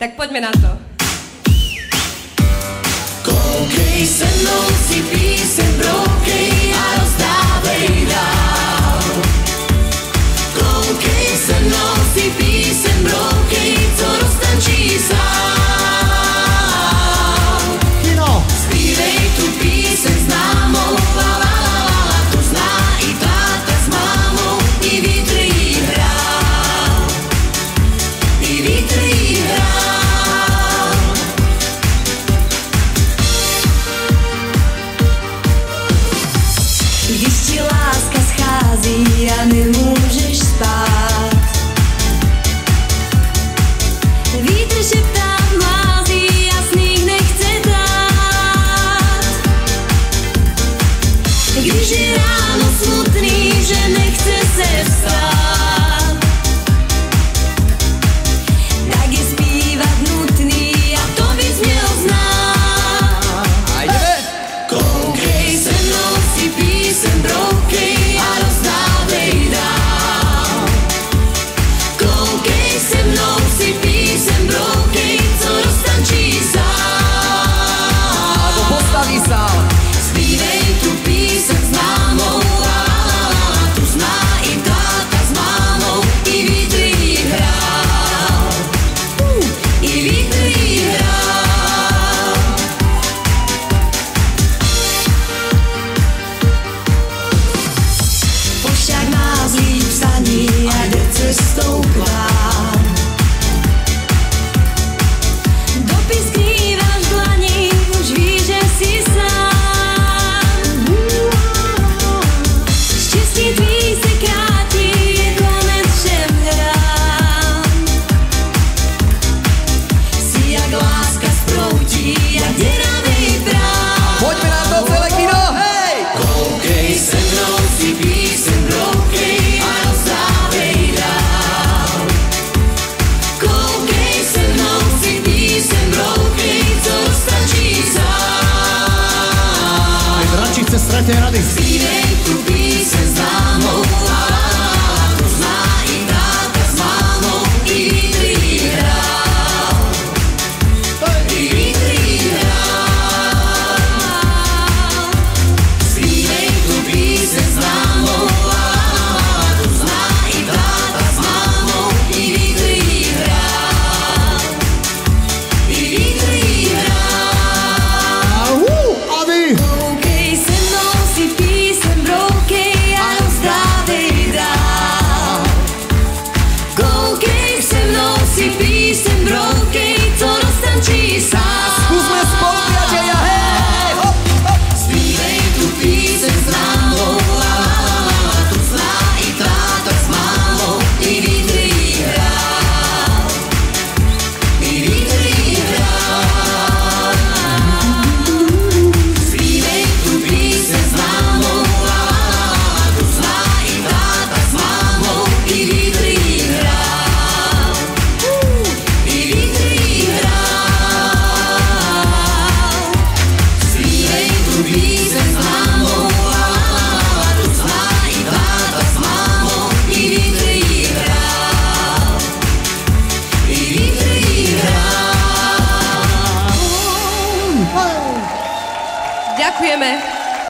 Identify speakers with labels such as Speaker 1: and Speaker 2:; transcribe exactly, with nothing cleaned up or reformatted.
Speaker 1: Tak poďme na to.
Speaker 2: Koukej se mnou si píseň, broukej a rozdávej dál. Koukej se mnou si píseň, broukej, co roztančí sám. Zpívej tu píseň známou, la la la la, tu zná i táta s mámou, i vítr jí hrál, i vítr jí hrál. Když ti láska schází a nemůžeš spát, vítr šeptá v mlází a sníh nechce dát. Když je ráno smutný, že nechce se vstát, tak je zpívat nutný a to bys měl znát. Koukej se mnou si píseň, broukej a rozdávej dál. Koukej se mnou si píseň, broukej, co roztančí sám.
Speaker 3: Alebo postaví sám.
Speaker 2: Zpívej tu píseň známou, la la la la, tu zná i táta s mámou, i vítr jí hrál, i vítr jí hrál. Pošťák má zlý psaní a jde cestou k vám. Dopis skrýváš v dlani, už víš, že si sám. Štěstí tvý se krátí, je konec všem hrám. Si jak láska sproutí, jak děravej prám.
Speaker 3: Poďme na to celé kino, hej!
Speaker 2: Koukej se mnou si píseň, broukej a rozdávej dál. Koukej se mnou si píseň, broukej, co stačí sám.
Speaker 3: Aj dračí chce stratené rady.
Speaker 2: Zpívej tu píseň